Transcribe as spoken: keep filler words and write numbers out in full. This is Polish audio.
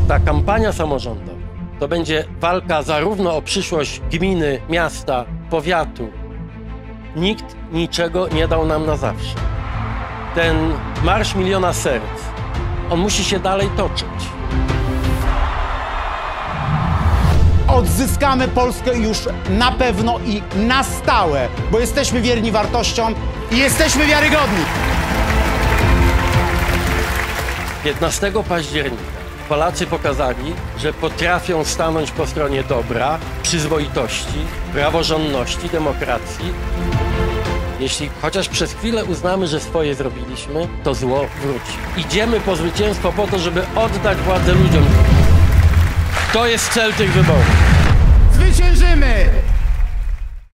Ta kampania samorządowa to będzie walka zarówno o przyszłość gminy, miasta, powiatu. Nikt niczego nie dał nam na zawsze. Ten Marsz Miliona Serc, on musi się dalej toczyć. Odzyskamy Polskę już na pewno i na stałe, bo jesteśmy wierni wartościom i jesteśmy wiarygodni. piętnastego października Polacy pokazali, że potrafią stanąć po stronie dobra, przyzwoitości, praworządności, demokracji. Jeśli chociaż przez chwilę uznamy, że swoje zrobiliśmy, to zło wróci. Idziemy po zwycięstwo po to, żeby oddać władzę ludziom. To jest cel tych wyborów. Zwyciężymy!